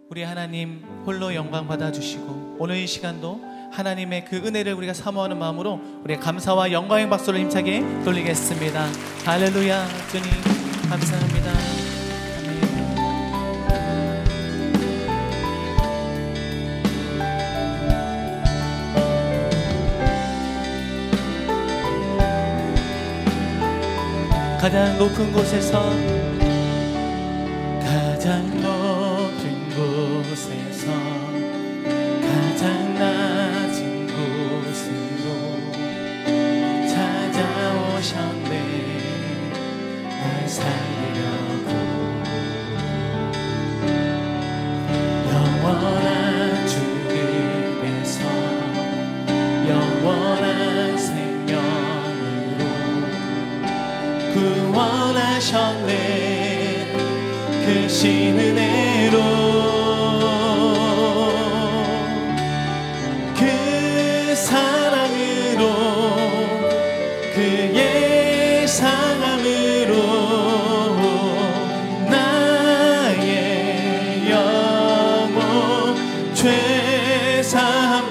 우리 하나님 홀로 영광 받아주시고 오늘 이 시간도 하나님의 그 은혜를 우리가 사모하는 마음으로 우리의 감사와 영광의 박수를 힘차게 돌리겠습니다. 할렐루야. 주님 감사합니다. 가장 높은 곳에서 가장 높은 곳에서 가장 낮은 곳으로 찾아오셨네. 날 살리려고 영원한 죽음에서 영원한 생명으로 구원하셨네. 크신 은혜로 그 사랑으로 그의 사랑으로 나의 영혼 죄사함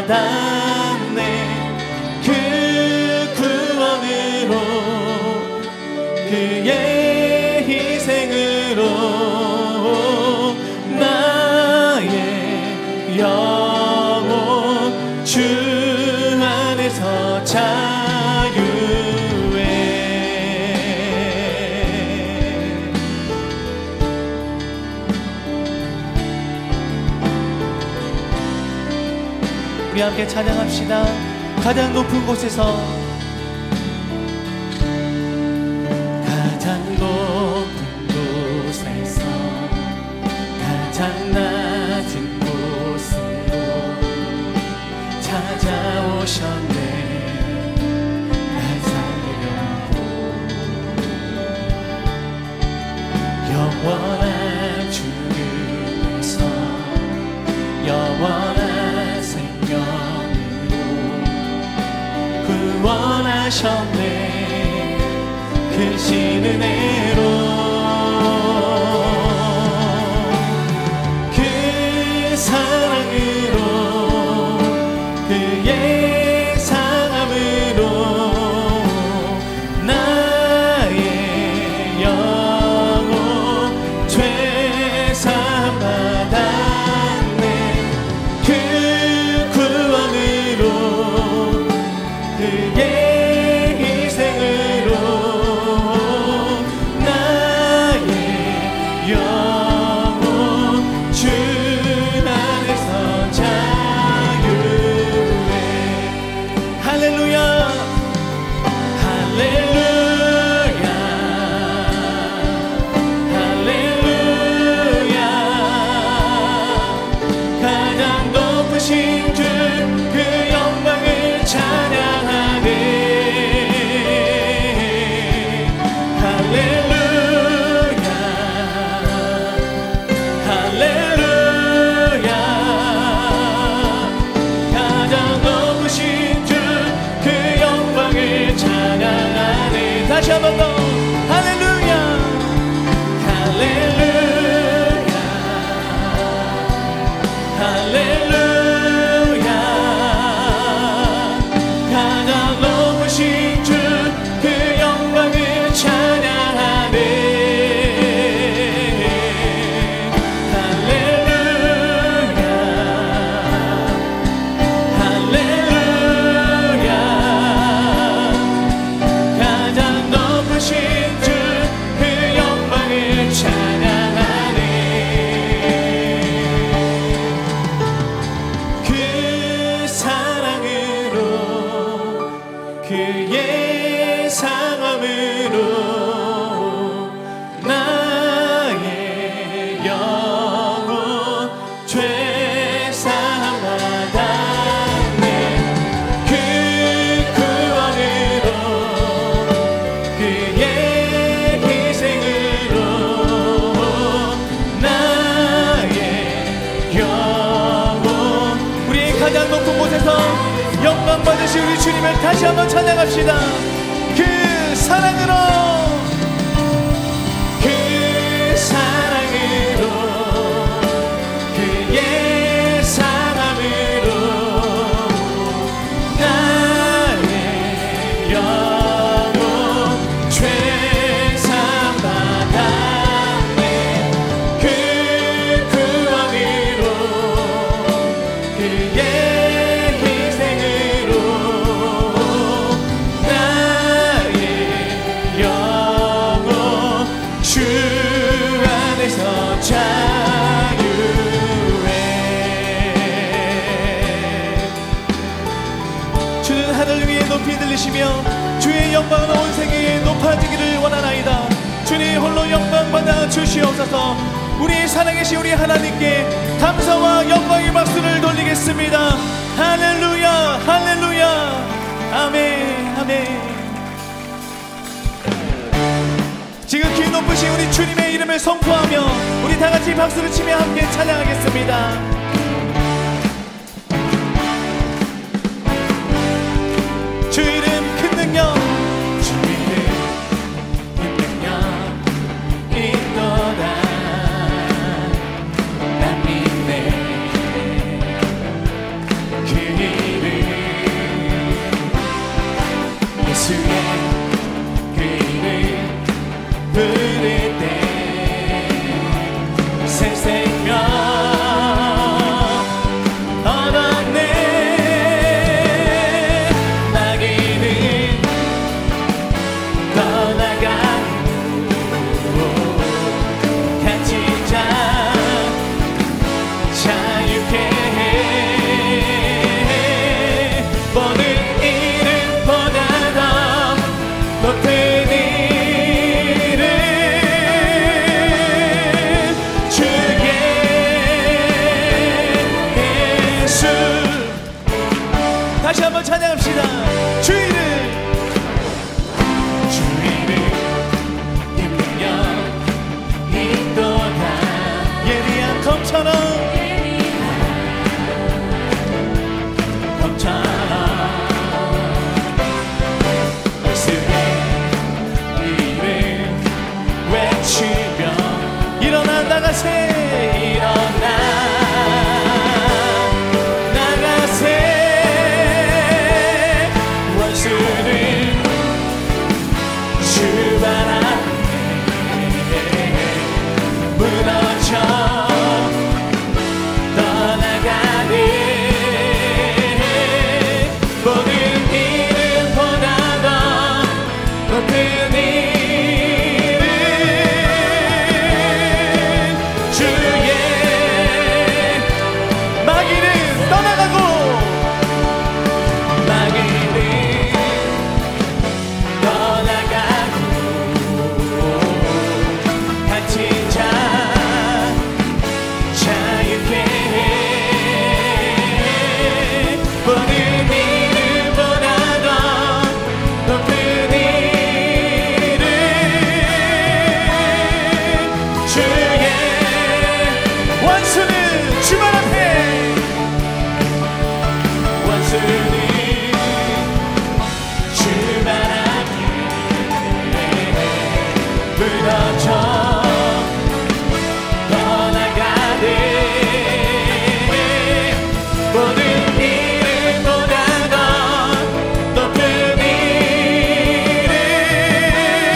받았네. 그 구원으로 그의 희생으로 나의 영혼 주 안에서 자유해. 우리 함께 찬양합시다. 가장 높은 곳에서 가장 높은 곳에서 가장 낮은 곳으로 찾아오셨네. 날 살리려고 영원한 죽음에서 영원한 생명으로 구원하셨네. 크신 은혜로 그 사랑으로 그의 사랑으로 나의 영혼 죄사함 받았네. 그 구원으로 그의 다시 한 번 더 할렐루야 할렐루야 할렐루야. 가장 높으신 주 그 영광을 찬양하네. 할렐루야 할렐루야. 가장 높으신 주 그 영광을 찬양하네. 그 사랑으로 그의 상함으로 나의 영혼 죄사함 받았네. 그 구원으로 그의 희생으로 나의 영혼. 우리 가장 높은 곳에서 영광 받으신 우리 주님을 다시 한번 찬양합시다. 그 사랑으로 그 사랑으로 받으시며 주의 영광은 온 세계에 높아지기를 원하나이다. 주님 홀로 영광 받아 주시옵소서. 우리 살아계신 우리 하나님께 감사와 영광의 박수를 돌리겠습니다. 할렐루야 할렐루야. 아멘 아멘. 지금 길 높으신 우리 주님의 이름을 선포하며 우리 다같이 박수를 치며 함께 찬양하겠습니다. 주 이름 큰 능력, 주 이름 큰 능력 있도다. 난 믿네 그 이름 예수의 그 이름 부를 때 새 생명 다시 한번 찬양합시다. 주 이름, 주 이름 능력 있도다. 예리한 검처럼 예수의 이름 외치며 일어나 나가세. 일어나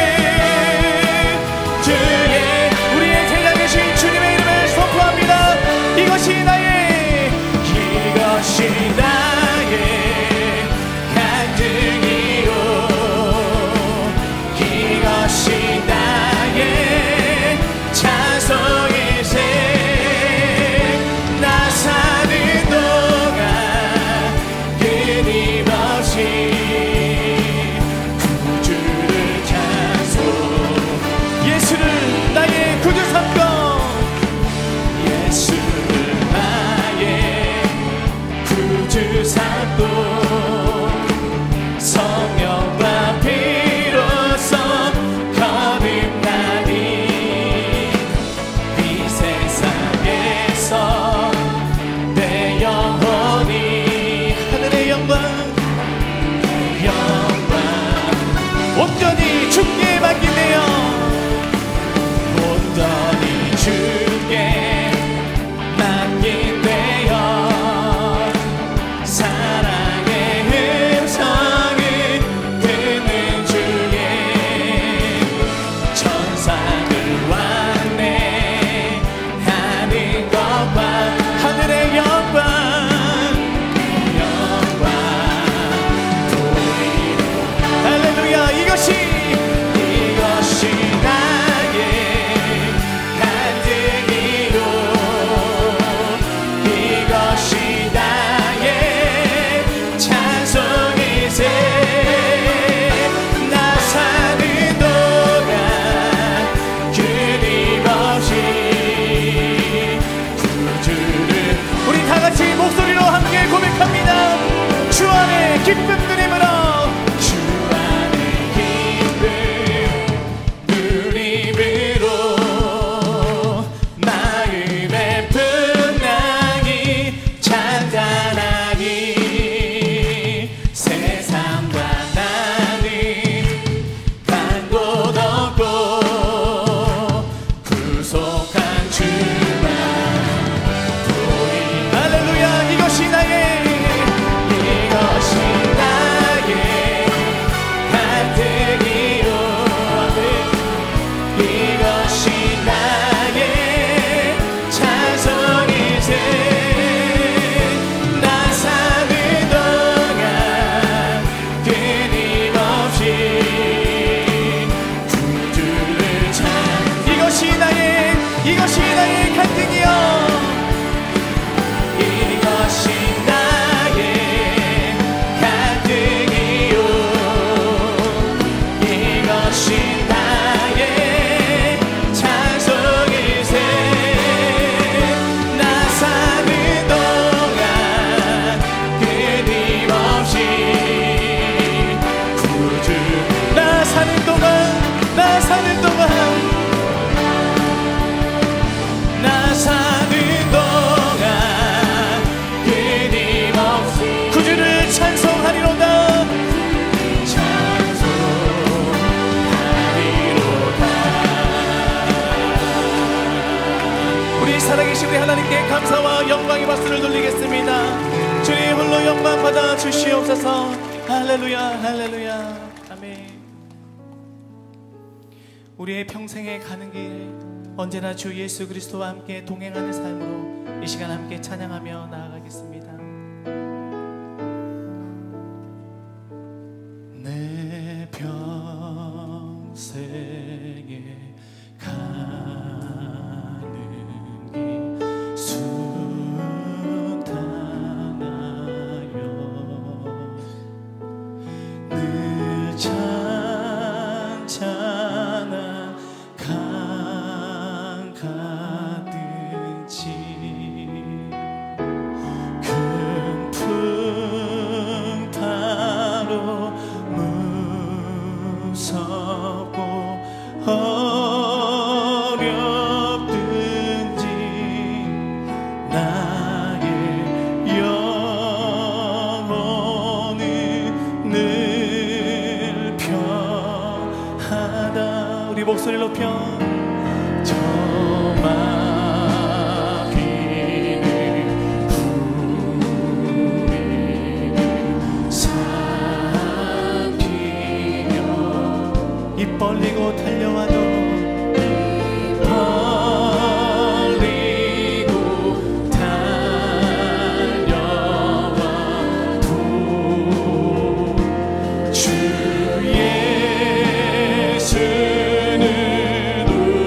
우리의 제자 되신 주님의 이름을 선포합니다. 기쁨 누림으로 주 안에 기쁨 누림으로 마음의 풍랑이 잔잔하니 세상과 나는 간 곳 없고 구속한 주만 보이. 할렐루야. 이것이 나의 가득이요. 이것이 나의 찬송이세. 나 사는 동안 끊임없이 구주를 찬. 이것이 나의 간증이요. 이것이 나의 간증이요. 이것이 나의 찬송이세. 나 사는 동안 끊임없이 구주. 나 사는 동안 나 사는 동안 끊임없이 구주를 찬송하리로다. 우리 살아계신 우리 하나님께 감사와 영광의 박수를 돌리겠습니다. 주님 홀로 영광 받아 주시옵소서. 할렐루야 할렐루야 아멘. 우리의 평생에 가는 길 언제나 주 예수 그리스도와 함께 동행하는 삶으로 이 시간 함께 찬양하며 나아가겠습니다. 내 평생에 가는 길 순탄하여 늘 찬찬한 강 가든지 큰 풍 타로 무섭고 어렵든지 나의 영혼은 늘 평하다. 우리 목소리를 높여 저 마귀는 우리를 삼키며 입 벌리고 달려와도 주 예수는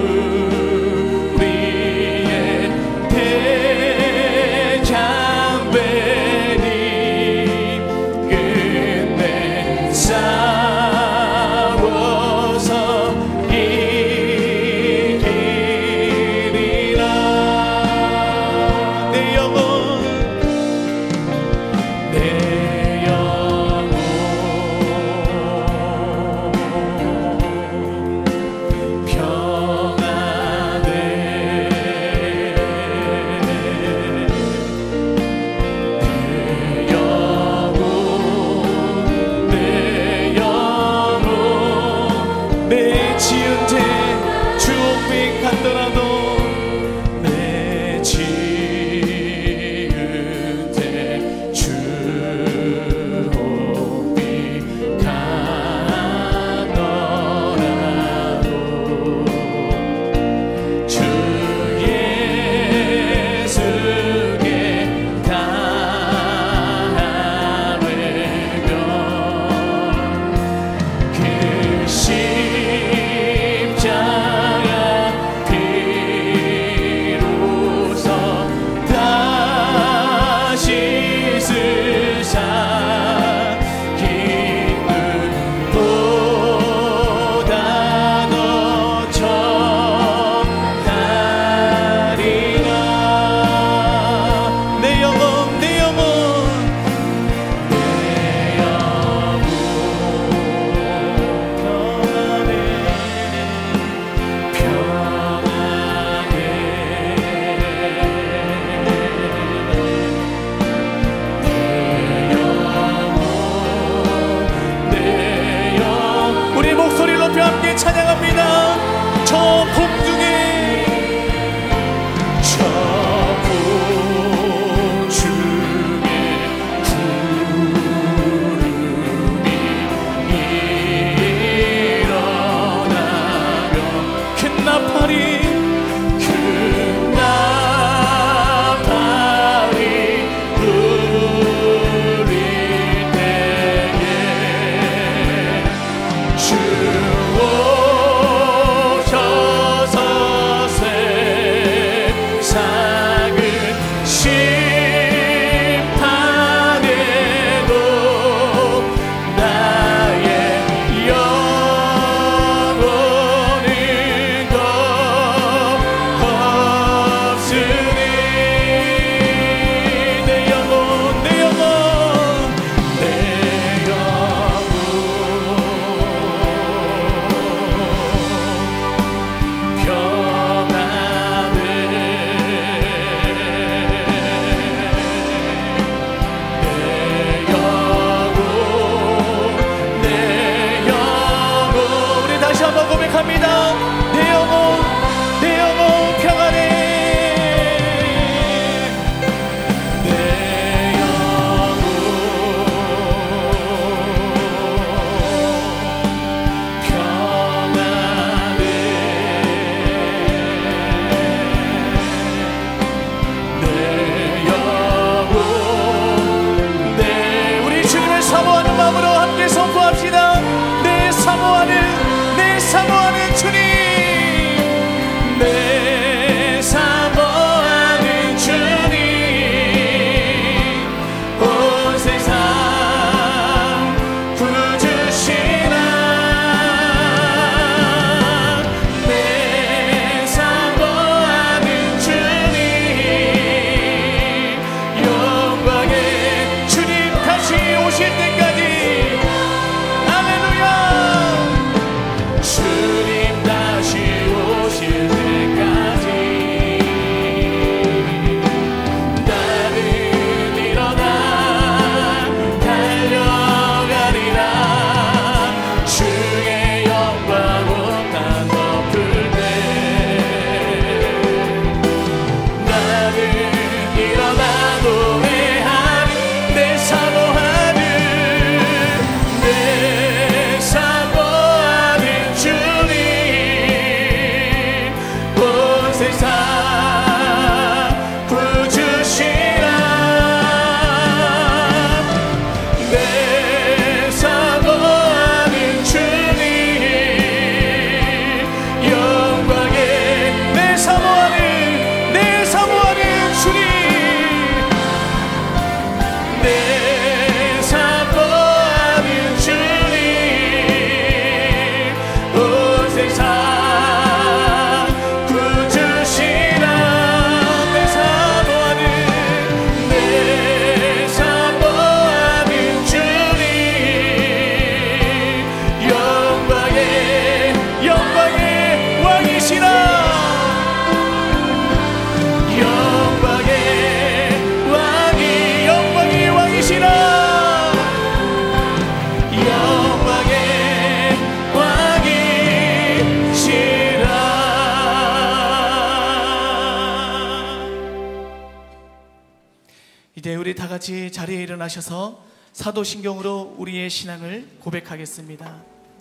이제 우리 다 같이 자리에 일어나셔서 사도신경으로 우리의 신앙을 고백하겠습니다.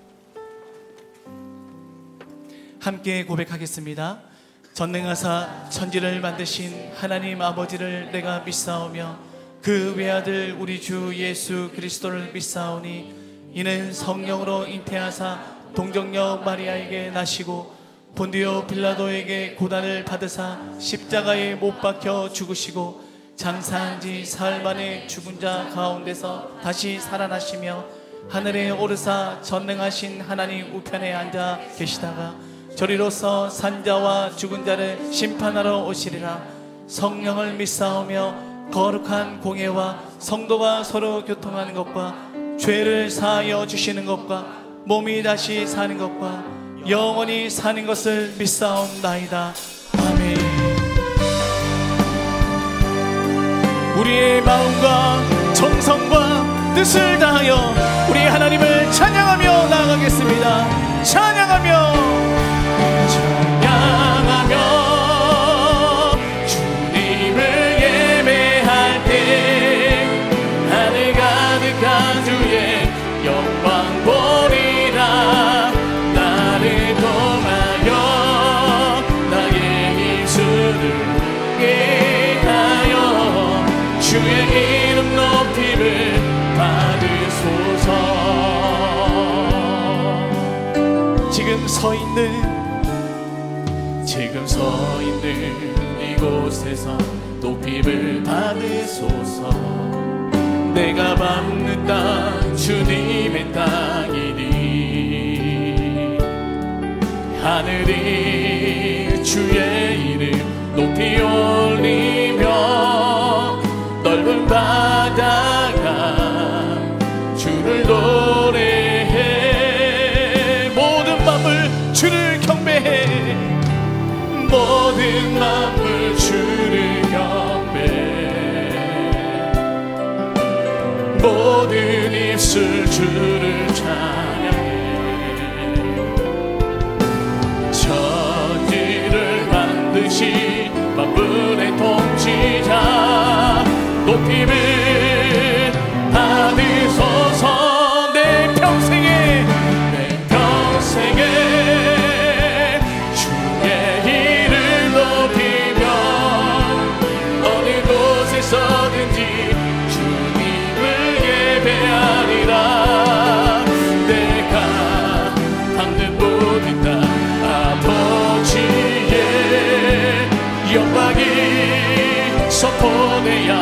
함께 고백하겠습니다. 전능하사 천지를 만드신 하나님 아버지를 내가 믿사오며 그 외아들 우리 주 예수 그리스도를 믿사오니 이는 성령으로 잉태하사 동정녀 마리아에게 나시고 본디오 빌라도에게 고난을 받으사 십자가에 못 박혀 죽으시고 장사한 지 사흘 만에 죽은 자 가운데서 다시 살아나시며 하늘에 오르사 전능하신 하나님 우편에 앉아 계시다가 저리로서 산자와 죽은 자를 심판하러 오시리라. 성령을 믿사오며 거룩한 공예와 성도가 서로 교통하는 것과 죄를 사하여 주시는 것과 몸이 다시 사는 것과 영원히 사는 것을 믿사옵나이다. 아멘. 우리의 마음과 정성과 뜻을 다하여 우리 하나님을 찬양하며 나아가겠습니다. 찬양하며 주님을 예배할 때 하늘 가득한 주의 영광 보리라. 나를 통하여 나의 입술을 위하여 주의 이름 높임을 받으소서. 지금 서 있는 이곳에서 높임을 받으소서. 내가 밟는 땅 주님의 땅이니 하늘이 주의 이름 높이 올리며 넓은 바다가 주를 노래해. 모든 만물 주를 경배해. 모든 만물 주를 경배해. 모든 입술 주를 찬양해. 천지를 만드신 만물의 통치자 높임을 받으소서. 내 평생에 어디서든지 주님을 예배하리라. 내가 담는 모든 땅 아버지의 영광이 선포되야